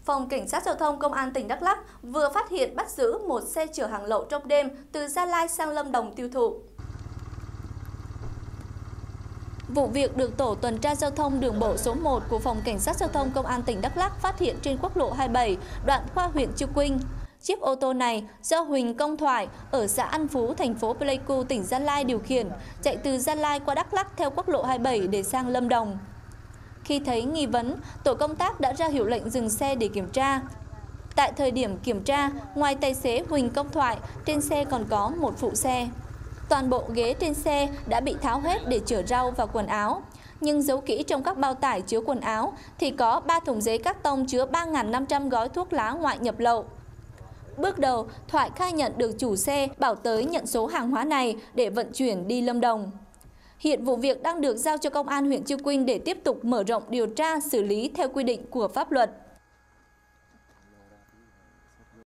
Phòng Cảnh sát Giao thông Công an tỉnh Đắk Lắk vừa phát hiện bắt giữ một xe chở hàng lậu trong đêm từ Gia Lai sang Lâm Đồng tiêu thụ. Vụ việc được Tổ tuần tra giao thông đường bộ số 1 của Phòng Cảnh sát Giao thông Công an tỉnh Đắk Lắk phát hiện trên quốc lộ 27, đoạn qua huyện Chư Quynh. Chiếc ô tô này do Huỳnh Công Thoại ở xã An Phú, thành phố Pleiku, tỉnh Gia Lai điều khiển, chạy từ Gia Lai qua Đắk Lắk theo quốc lộ 27 để sang Lâm Đồng. Khi thấy nghi vấn, tổ công tác đã ra hiệu lệnh dừng xe để kiểm tra. Tại thời điểm kiểm tra, ngoài tài xế Huỳnh Công Thoại, trên xe còn có một phụ xe. Toàn bộ ghế trên xe đã bị tháo hết để chở rau và quần áo. Nhưng giấu kỹ trong các bao tải chứa quần áo thì có 3 thùng giấy cát tông chứa 3.500 gói thuốc lá ngoại nhập lậu. Bước đầu, Thoại khai nhận được chủ xe bảo tới nhận số hàng hóa này để vận chuyển đi Lâm Đồng. Hiện vụ việc đang được giao cho Công an huyện Chư Quynh để tiếp tục mở rộng điều tra xử lý theo quy định của pháp luật.